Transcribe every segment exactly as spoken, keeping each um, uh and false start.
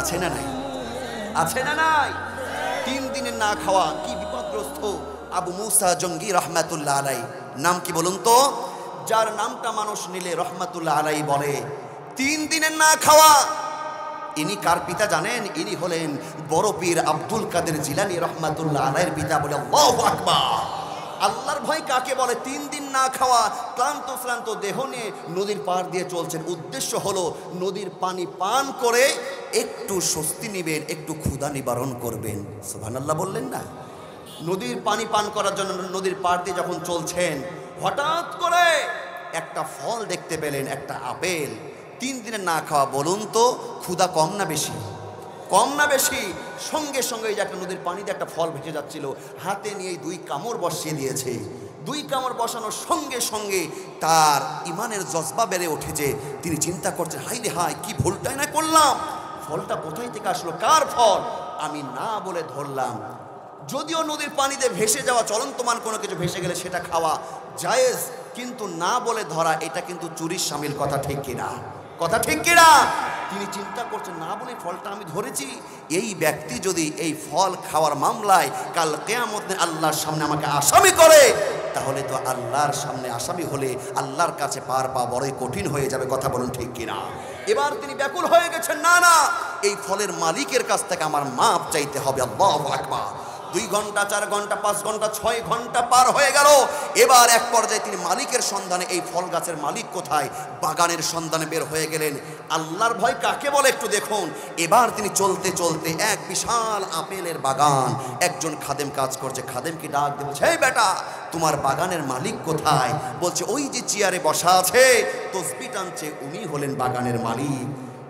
আছে না নাই? আছে না নাই? তিন দিনের না খাওয়া, কি বিপদগ্রস্ত আবু মুসা জঙ্গি রহমাতুল্লাহ আলাই। নাম কি বলুন তো? যার নামটা মানুষ নিলে রহমাতুল্লাহ আলাই বলে। তিন দিনের না খাওয়া। ইনি কার পিতা জানেন? ইনি হলেন বড় পীর আব্দুল কাদের জিলানী রহমাতুল্লাহ আলাইয়ের পিতা। বলে আল্লাহু আকবার। আল্লাহর ভয় কাকে বলে? তিন দিন না খাওয়া, ক্লান্ত শ্রান্ত দেহ নিয়ে নদীর পাড় দিয়ে চলছেন। উদ্দেশ্য হলো নদীর পানি পান করে একটু স্বস্তি নেবেন, একটু ক্ষুধা নিবারণ করবেন। সুবহানাল্লাহ বললেন না? নদীর পানি পান করার জন্য নদীর পাড় দিয়ে যখন চলছেন, হঠাৎ করে একটা ফল দেখতে পেলেন, একটা আপেল। তিন দিনে না খাওয়া, বলুন তো ক্ষুধা কম না বেশি? কম না বেশি? সঙ্গে সঙ্গে যে একটা নদীর পানিতে একটা ফল ভেসে যাচ্ছিল, হাতে নিয়ে দুই কামড় বসিয়ে দিয়েছে। দুই কামড় বসানোর সঙ্গে সঙ্গে তার ইমানের জজবা বেড়ে উঠেছে। তিনি চিন্তা করছেন, হাই রে হাই, কি ভুলটাই না করলাম। ফলটা কোথায় থেকে আসলো? কার ফল? আমি না বলে ধরলাম। যদিও নদীর পানিতে ভেসে যাওয়া চলন্তমান কোনো কিছু ভেসে গেলে সেটা খাওয়া জায়েজ, কিন্তু না বলে ধরা এটা কিন্তু চুরির শামিল। কথা ঠিক কিনা? কথা ঠিক কিনা? তিনি চিন্তা করছেন, না বলে ফলটা আমি ধরেছি। এই ব্যক্তি যদি এই ফল খাওয়ার মামলায় কাল কিয়ামতে আল্লাহর সামনে আমাকে আসামি করে, তাহলে তো আল্লাহর সামনে আসামি হলে আল্লাহর কাছে পার পাওয়া বড়ই কঠিন হয়ে যাবে। কথা বলুন ঠিক কিনা? এবার তিনি ব্যাকুল হয়ে গেছেন, না না, এই ফলের মালিকের কাছ থেকে আমার মাপ চাইতে হবে। আল্লাহু আকবার। দুই ঘন্টা, চার ঘন্টা, পাঁচ ঘন্টা, ছয় ঘন্টা পার হয়ে গেল। এবার এক পর্যায়ে তিনি মালিকের সন্ধানে, এই ফল গাছের মালিক কোথায়, বাগানের সন্ধানে বের হয়ে গেলেন। আল্লাহর ভয় কাকে বলে একটু দেখুন। এবার তিনি চলতে চলতে এক বিশাল আপেলের বাগান, একজন খাদেম কাজ করছে, খাদেমকে ডাক দিয়ে বলছে, এই বেটা, তোমার বাগানের মালিক কোথায়? বলছে, ওই যে চেয়ারে বসা আছে, তসবিহ টানছে, উনি হলেন বাগানের মালিক।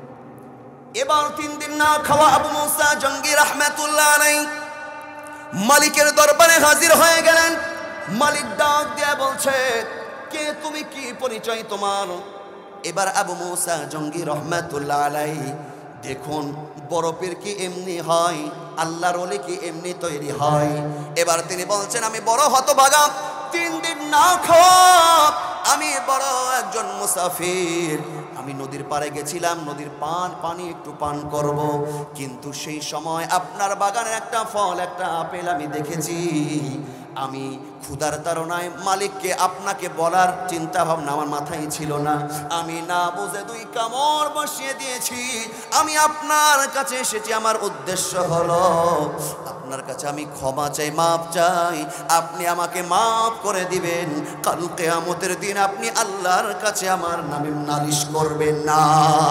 এবার তিন দিন না খাওয়া আবু মুসা জঙ্গি রাহমাতুল্লাহ আলাইহি মালিকের দরবারে হাজির হয়ে গেলেন। মালিক ডাক দিয়ে বলছে, কে তুমি, কি পরিচয় তোমার? এবার আবু মুসা জঙ্গি রহমাতুল্লাহ আলাইহি, দেখুন বড় পীর কি এমনি হয়, আল্লাহর ওলি কি এমনি তৈরি হয়? এবার তিনি বলছেন, আমি বড় হতভাগা, তিন দিন না খাওয়া, আমি বড় একজন মুসাফির। আমি নদীর পাড়ে গেছিলাম, নদীর পান পানি একটু পান করব, কিন্তু সেই সময় আপনার বাগানের একটা ফল, একটা আপেল আমি দেখেছি। আমি ক্ষুধার তাড়নায় মালিককে আপনাকে বলার চিন্তা ভাবনা আমার মাথায় ছিল না। আমি না বুঝে দুই কামড় বসিয়ে দিয়েছি। আমি আপনার কাছে এসেছি, আমার উদ্দেশ্য হলো আপনার কাছে আমি ক্ষমা চাই, মাপ চাই। আপনি আমাকে মাফ করে দিবেন। কাল কিয়ামতের দিন আপনি আল্লাহর কাছে আমার নামে নালিশ করবেন না।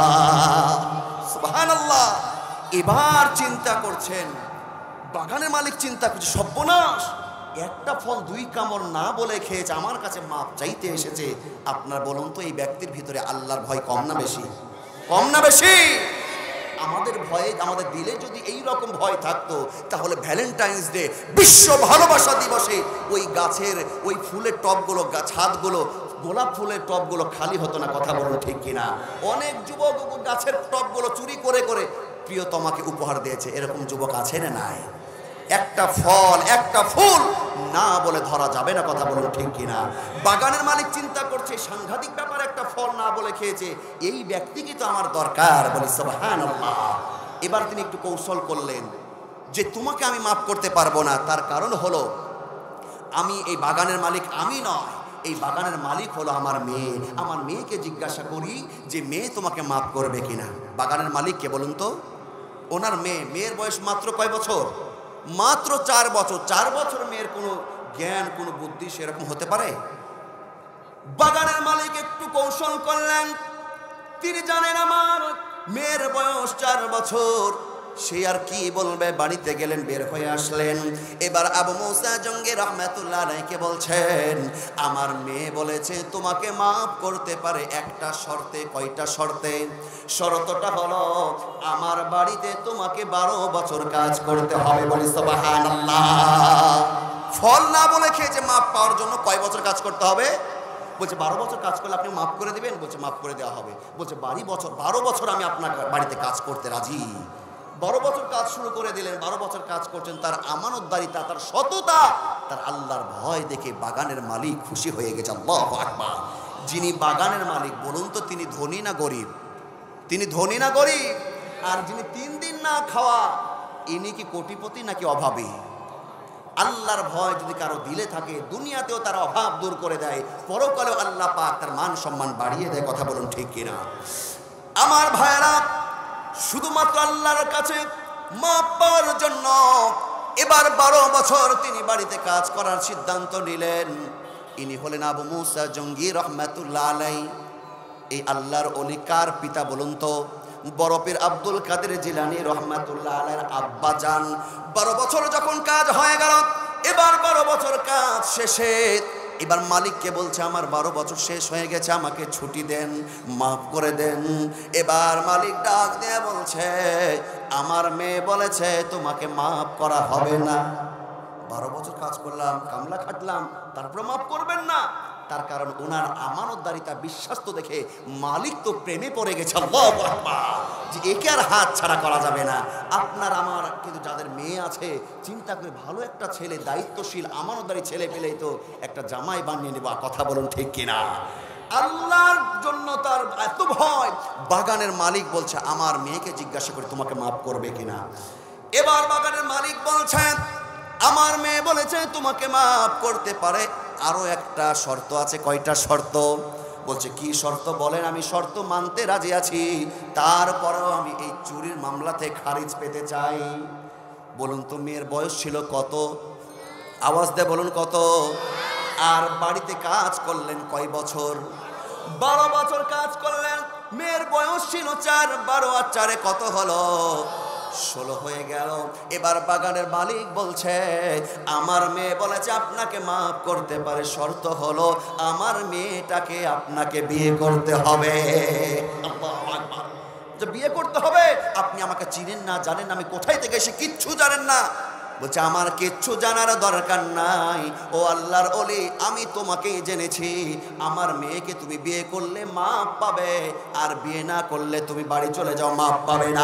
সুবহানাল্লাহ। এবার চিন্তা করছেন, বাগানের মালিক চিন্তা করছে, সর্বনাশ, একটা ফল দুই কামড় না বলে খেয়েছে, আমার কাছে মাপ চাইতে এসেছে। আপনার বলুন তো, এই ব্যক্তির ভিতরে আল্লাহর ভয় কম না বেশি? কম না বেশি? আমাদের ভয়ে, আমাদের দিলে যদি এই রকম ভয় থাকতো, তাহলে ভ্যালেন্টাইন্স ডে, বিশ্ব ভালোবাসা দিবসে ওই গাছের ওই ফুলের টবগুলো, ছাদগুলো, গোলাপ ফুলের টবগুলো খালি হতো না। কথা বলুন ঠিক কিনা? অনেক যুবক গাছের টবগুলো চুরি করে করে প্রিয়তমাকে উপহার দিয়েছে। এরকম যুবক আছে না নাই? একটা ফল, একটা ফুল না বলে ধরা যাবে না। কথা বলুন ঠিক কিনা? বাগানের মালিক চিন্তা করছে, সাংঘাতিক ব্যাপার, একটা ফল না বলে খেয়েছে, এই ব্যক্তিকে তো আমার দরকার। বলি সুবহানাল্লাহ। এবার তিনি একটু কৌশল করলেন যে, তোমাকে আমি মাফ করতে পারবো না। তার কারণ হলো, আমি এই বাগানের মালিক আমি নয়, এই বাগানের মালিক হলো আমার মেয়ে। আমার মেয়েকে জিজ্ঞাসা করি যে, মেয়ে তোমাকে মাফ করবে কিনা। বাগানের মালিক কে বলুন তো? ওনার মেয়ে। মেয়ের বয়স মাত্র কয় বছর? মাত্র চার বছর। চার বছর মেয়ের কোনো জ্ঞান, কোনো বুদ্ধি সেরকম হতে পারে? বাগানের মালিক একটু কৌশল করলেন। তিনি জানেন আমার মেয়ের বয়স চার বছর, সে আর কি বলবে। বাড়িতে গেলেন, বের হয়ে আসলেন। এবার আবু মুসা জঙ্গি রাহমাতুল্লাহ আলাইহি বলছেন, আমার মেয়ে বলেছে তোমাকে মাফ করতে পারে একটা শর্তে। কয়টা শর্তে? শর্তটা হলো, আমার বাড়িতে তোমাকে বারো বছর কাজ করতে হবে। বলি সুবহানাল্লাহ। ফল না বলে খেয়েছে, মাফ পাওয়ার জন্য কয় বছর কাজ করতে হবে? বলছে বারো বছর কাজ করলে আপনি মাফ করে দিবেন? বলছে মাফ করে দেওয়া হবে। বলছে বাড়ি বছর বারো বছর আমি আপনার বাড়িতে কাজ করতে রাজি। বারো বছর কাজ শুরু করে দিলেন। বারো বছর কাজ করছেন। তার আমানতদারিতা, তার সততা, তার আল্লাহর ভয় দেখে বাগানের মালিক খুশি হয়ে গেছে। আল্লাহু আকবার। যিনি বাগানের মালিক, বলুন তো তিনি ধনী না গরিব? তিনি ধনী না গরিব? আর যিনি তিন দিন না খাওয়া ইনি কি কোটিপতি নাকি অভাবী? আল্লাহর ভয় যদি কারো দিলে থাকে দুনিয়াতেও তার অভাব দূর করে দেয়, পরকালেও আল্লাহ পাক তার মান সম্মান বাড়িয়ে দেয়। কথা বলুন ঠিক কিনা? আমার ভাইরা, শুধুমাত্র আল্লাহর কাছে মাপ পাওয়ার জন্য এবার বারো বছর তিনি বাড়িতে কাজ করার সিদ্ধান্ত নিলেন। ইনি হলেন আবু মুসা জঙ্গি রহমাতুল্লাহ আলাইহি। এই আল্লাহর ওলি কার পিতা বলুন তো? বড় পীর আব্দুল কাদের জিলানী রহমাতুল্লাহ আলাইহির আব্বা জান। বারো বছর যখন কাজ হয়ে গেল, এবার বারো বছর কাজ শেষে এবার মালিককে বলছে আমার বারো বছর শেষ হয়ে গেছে, আমাকে ছুটি দেন, মাফ করে দেন। এবার মালিক ডাক দিয়ে বলছে আমার মেয়ে বলেছে তোমাকে মাফ করা হবে না। বারো বছর কাজ করলাম, কামলা খাটলাম, তারপরে মাফ করবেন না? তার কারণ ওনার আমানতদারিতা, বিশ্বাস্ত দেখে মালিক তো প্রেমে পড়ে গেছে। আল্লাহু আকবার, যে একে আর হাত ছাড়া করা যাবে না। আপনার আমার কিন্তু যাদের মেয়ে আছে চিন্তা করে ভালো একটা ছেলে, দায়িত্বশীল আমানতদারি ছেলে পেলেই তো একটা জামাই বানিয়ে নেব। কথা বলুন ঠিক কিনা? আল্লাহর জন্য তার এত ভয়। বাগানের মালিক বলছে আমার মেয়েকে জিজ্ঞাসা করে তোমাকে মাফ করবে কিনা। এবার বাগানের মালিক বলছেন আমার মেয়ে বলেছে তোমাকে মাফ করতে পারে, আরো একটা শর্ত আছে। কয়টা শর্ত? বলছে কি শর্ত বলেন? আমি শর্ত মানতে রাজি আছি, তারপরেও আমি এই চুরির মামলাতে খারিজ পেতে চাই। বলুন তো মেয়ের বয়স ছিল কত? আওয়াজ দিয়ে বলুন কত? আর বাড়িতে কাজ করলেন কয় বছর? বারো বছর কাজ করলেন। মেয়ের বয়স ছিল চার, বারো আর চারে কত হলো? ষোলো হয়ে গেল। এবার বাগানের মালিক বলছে আমার মেয়ে বলেছে আপনাকে মাফ করতে পারে, শর্ত হলো আমার মেয়েটাকে আপনাকে বিয়ে করতে হবে। আল্লাহু আকবার, যে বিয়ে করতে হবে। আপনি আমাকে চিনেন না, জানেন না আমি কোথায় থেকে এসে, কিচ্ছু জানেন না। বলছে আমার কিচ্ছু জানার দরকার নাই, ও আল্লাহর ওলি আমি তোমাকেই জেনেছি। আমার মেয়েকে তুমি বিয়ে করলে মাপ পাবে, আর বিয়ে না করলে তুমি বাড়ি চলে যাও, মাপ পাবে না।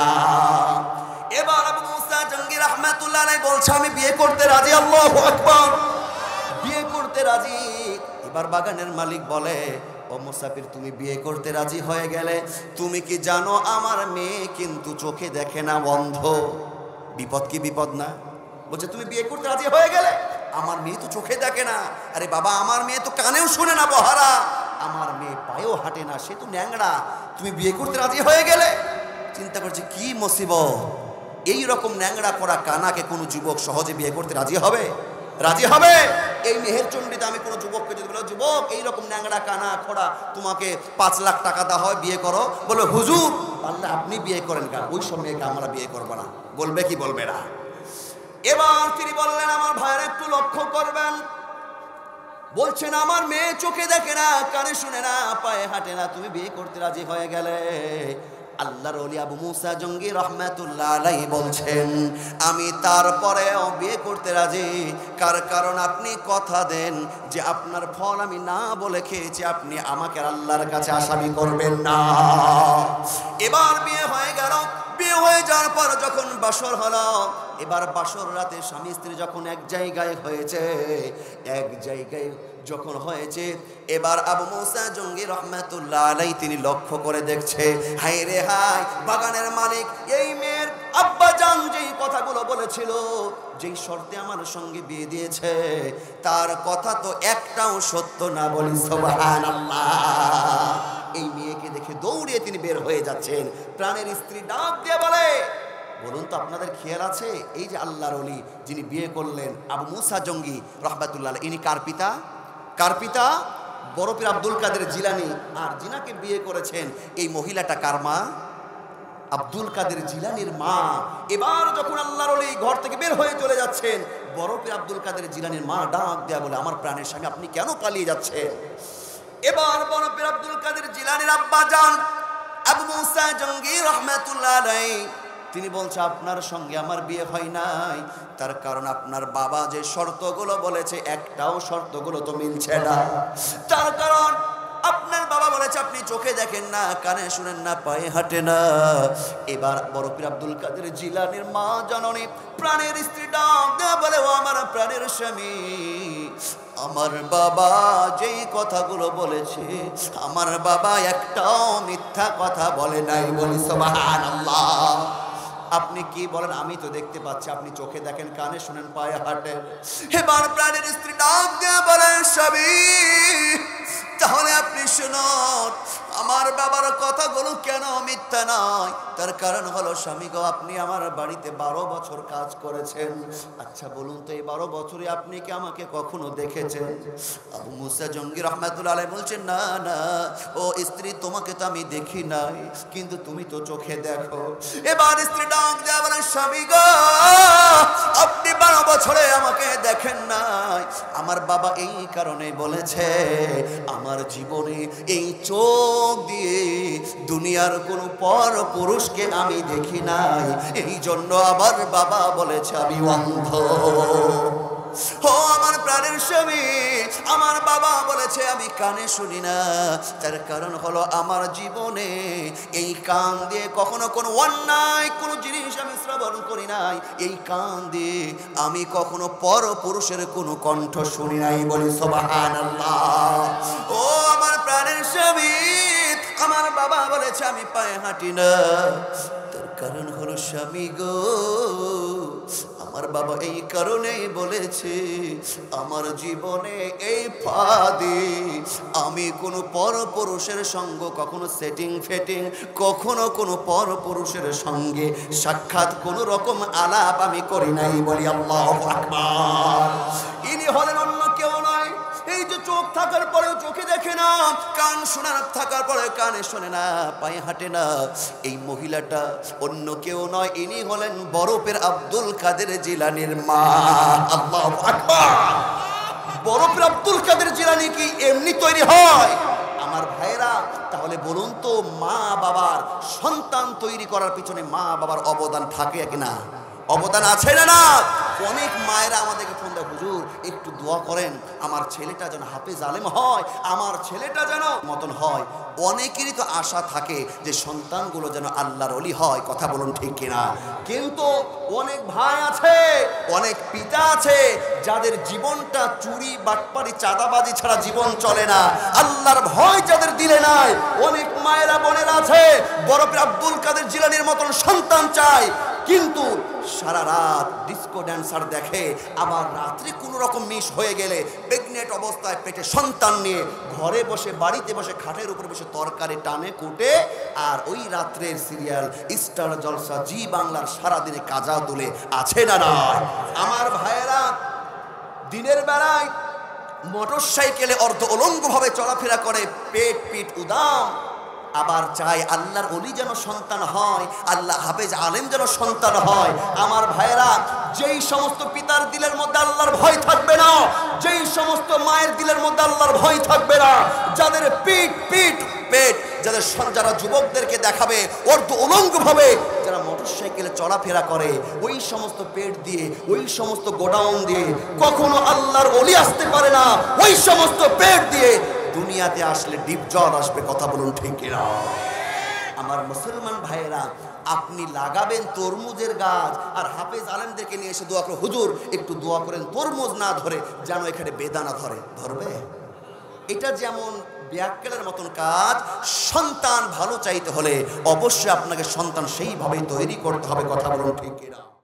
এবার আবু মুসা জঙ্গি রাহমাতুল্লাহ আলাইহি বলছে আমি বিয়ে করতে রাজি। আল্লাহু আকবার, বিয়ে করতে রাজি। এবার বাগানের মালিক বলে ও মুসাফির তুমি বিয়ে করতে রাজি হয়ে গেলে, তুমি কি জানো আমার মেয়ে কিন্তু চোখে দেখে না, বন্ধ। বিপদ কি বিপদ না? বলছে তুমি বিয়ে করতে রাজি হয়ে গেলে, আমার মেয়ে তো চোখে দেখে না। আরে বাবা আমার মেয়ে তো কানেও শুনে না, বহারা। আমার মেয়ে পায়েও হাঁটে না, সে তো ন্যাংরা। তুমি বিয়ে করতে রাজি হয়ে গেলে? চিন্তা করছে কি মুসিবত, এই রকম ন্যাংরা করা কানাকে কোনো যুবক সহজে বিয়ে করতে রাজি হবে? রাজি হবে? এই মেহেরচণ্ডীতে আমি কোনো যুবককে যদি বলো যুবক এইরকম ন্যাংরা কানা খোড়া তোমাকে পাঁচ লাখ টাকা দেওয়া হয়, বিয়ে করো, বলে হুজুর আল্লাহ আপনি বিয়ে করেন কেন, ওই সব মেয়েকে আমরা বিয়ে করবো না। বলবে কি বলবে না? এবার তিনি বললেন আমার ভাইয়ের একটু লক্ষ্য করবেন। বলছেন আমার মেয়ে চোখে দেখে না, কানে শুনে না, পায়ে হাঁটে না, তুমি বিয়ে করতে রাজি হয়ে গেলে। আল্লাহর ওলি আবু মুসা জঙ্গি রাহমাতুল্লাহ আলাইহি বলছেন আমি তারপরেও বিয়ে করতে রাজি। কার কারণ আপনি কথা দেন যে আপনার ফল আমি না বলে খেয়েছি, আপনি আমাকে আল্লাহর কাছে আসামি করবেন না। এবার বিয়ে হয়ে গেল। বিয়ে হয়ে যাওয়ার পর যখন বাসর হলো, এবার বাসর রাতে স্বামী স্ত্রী যখন এক জায়গায় হয়েছে, এক জায়গায় যখন হয়েছে, এবার আবু মুসা জঙ্গি রাহমাতুল্লাহ আলাইহি তিনি লক্ষ্য করে দেখছে হায় রে হায়, বাগানের মালিক এই মেয়ের আব্বা জান যেই কথাগুলো বলেছিল, যেই শর্তে আমার সঙ্গে বিয়ে দিয়েছে, তার কথা তো একটাও সত্য না। বলি সুবহানাল্লাহ। এই মেয়েকে দেখে দৌড়িয়ে তিনি বের হয়ে যাচ্ছেন। প্রাণের স্ত্রী ডাক দিয়ে বলে বলুন তো আপনাদের খেয়াল আছে এই যে আল্লাহর ওলি যিনি বিয়ে করলেন আবু মুসা জঙ্গি রাহমাতুল্লাহ আলাইহি, ইনি কার পিতা? কার পিতা? বড় পীর আব্দুল কাদের জিলানী। আর যিনাকে বিয়ে করেছেন এই মহিলাটা কার মা? আব্দুল কাদের জিলানীর মা। এবার যখন আল্লাহর ওলি ঘর থেকে বের হয়ে চলে যাচ্ছেন, বড় পীর আব্দুল কাদের জিলানীর মা ডাক দেয়া বলে আমার প্রাণের স্বামী আপনি কেন পালিয়ে যাচ্ছেন? এবার বড় পীর আব্দুল কাদের জিলানীর আব্বা জান আবু মুসা জঙ্গি রাহমাতুল্লাহ আলাইহি তিনি বলছে আপনার সঙ্গে আমার বিয়ে হয় নাই, তার কারণ আপনার বাবা যে শর্তগুলো বলেছে একটাও শর্তগুলো তো মিলছে না। তার কারণ আপনার বাবা বলেছে আপনি চোখে দেখেন না, কানে শুনেন না, পায়ে হাঁটে না। এবার বড় পীর আব্দুল কাদের জিলানীর মা জননী প্রাণের স্ত্রী ডাক দেয়া বলে ও আমার প্রাণের স্বামী, আমার বাবা যেই কথাগুলো বলেছে, আমার বাবা একটাও মিথ্যা কথা বলে নাই। বলি সুবহানাল্লাহ। আপনি কি বলেন? আমি তো দেখতে পাচ্ছি, আপনি চোখে দেখেন, কানে শুনেন, পায়ে হাঁটেন। এবার প্রাণের স্ত্রী ডাক দিয়ে বলেন, স্বামী তাহলে আপনি শুনুন, আমার বাবার কথাগুলো কেন মিথ্যা নয়? তার কারণ হলো, স্বামী গো, আপনি আমার বাড়িতে বারো বছর কাজ করেছেন। আচ্ছা বলুন তো, এই বারো বছরে আপনি কি আমাকে কখনো দেখেছেন? আবু মুসা জঙ্গি রহমাতুল্লাহ আলাইহি বলছেন, না না ও স্ত্রী, তোমাকে তো আমি দেখি নাই, কিন্তু তুমি তো চোখে দেখো। এবার স্ত্রী ডাক দেয়া বলেন, স্বামী গো, আপনি বারো বছরে আমাকে দেখেন নাই। আমার বাবা এই কারণে বলেছে, আমার জীবনে এই চোখ দিয়ে দুনিয়ার কোন পর পুরুষকে আমি দেখি নাই, এই জন্য আমার বাবা বলেছে আমি অন্ধ। ও আমার প্রাণের স্বামী, আমার বাবা বলেছে আমি কানে শুনি না। তার কারণ হলো, আমার জীবনে এই কান দিয়ে কখনো কোনো অন্যায় কোনো জিনিস আমি শ্রবণ করি নাই, এই কান দিয়ে আমি কখনো পর পুরুষের কোনো কণ্ঠ শুনি নাই। বলি সুবহানাল্লাহ। ও আমার প্রাণের স্বামী, আমার বাবা বলেছে আমি পায়ে হাঁটি না। তার কারণ হলো, স্বামী গো, আমার বাবা এই কারণেই বলেছে, আমার জীবনে এই ফাঁদে আমি কোনো পর পুরুষের সঙ্গ কখনো সেটিং ফেটিং, কখনো কোনো পর পুরুষের সঙ্গে সাক্ষাৎ কোনো রকম আলাপ আমি করি নাই। বলি আল্লাহু আকবার। ইনি হলেন অন্য কেউ নয়। এই যে চোখ থাকার পরেও চোখে দেখে না, কান শোনার থাকার পরে কানে শোনে না, পায়ে হাঁটে না, এই মহিলাটা অন্য কেউ নয়, ইনি হলেন বরফের আব্দুল কাদের জিলানীর মা। আল্লাহু আকবার। বরফের আব্দুল কাদের জিলানী কি এমনি তৈরি হয়? আমার ভাইরা, তাহলে বলুন তো, মা বাবার সন্তান তৈরি করার পিছনে মা বাবার অবদান থাকে কিনা? অবদান আছে না? না। অনেক মায়েরা আমাদেরকে ফোন দেয়, হুজুর একটু দোয়া করেন, আমার ছেলেটা যেন হাফেজ আলেম হয়, আমার ছেলেটা যেন মতন হয়। অনেকেরই তো আশা থাকে যে সন্তানগুলো যেন আল্লাহর ওলি হয়। কথা বলুন ঠিক কিনা? কিন্তু অনেক ভাই আছে, অনেক পিতা আছে, যাদের জীবনটা চুরি বাটপারি চাঁদাবাজি ছাড়া জীবন চলে না, আল্লাহর ভয় যাদের দিলে নাই। অনেক মায়েরা বোনেরা আছে, বরফের আব্দুল কাদের জিলানীর মতন সন্তান চায়, কিন্তু সারা রাত ডিস্কো ড্যান্সার দেখে, আবার রাত্রে কোনো রকম মিস হয়ে গেলে প্রেগনেন্ট অবস্থায় পেটে সন্তান নিয়ে ঘরে বসে, বাড়িতে বসে, খাটের উপরে বসে তরকারি টানে কুটে, আর ওই রাত্রের সিরিয়াল স্টার জলসা, জি বাংলার সারাদিনে কাজা তুলে। আছে না নয়? আমার ভাইয়েরা, দিনের বেলায় মোটর সাইকেলে অর্ধ উলঙ্গভাবে চলাফেরা করে, পেট পিট উদাম, আবার চাই আল্লাহর ওলি যেন সন্তান হয়, আল্লাহ হাফেজ আলেম যেন সন্তান হয়। আমার ভাইয়েরা, যেই সমস্ত পিতার দিলের মধ্যে আল্লাহর ভয় থাকবে না, যেই সমস্ত মায়ের দিলের মধ্যে আল্লাহর ভয় থাকবে না, যাদের পিঠ পিঠ পেট, যাদের যারা যুবকদেরকে দেখাবে অর্ধ উলঙ্গভাবে, যারা মোটর সাইকেলে চলাফেরা করে, ওই সমস্ত পেট দিয়ে, ওই সমস্ত গোডাউন দিয়ে কখনো আল্লাহর ওলি আসতে পারে না। ওই সমস্ত পেট দিয়ে দুনিয়াতে আসলে ডিপ জ্বর আসবে। কথা বলুন ঠিক কিনা? আমার মুসলমান ভাইয়েরা, আপনি লাগাবেন তরমুজের গাছ, আর হাফেজ আলেমদেরকে নিয়ে এসে দোয়া করে, হুজুর একটু দোয়া করেন তরমুজ না ধরে, যেন এখানে বেদানা ধরে। ধরবে? এটা যেমন ব্যাককেলের মতন কাজ। সন্তান ভালো চাইতে হলে অবশ্যই আপনাকে সন্তান সেইভাবেই তৈরি করতে হবে। কথা বলুন ঠিক কিনা?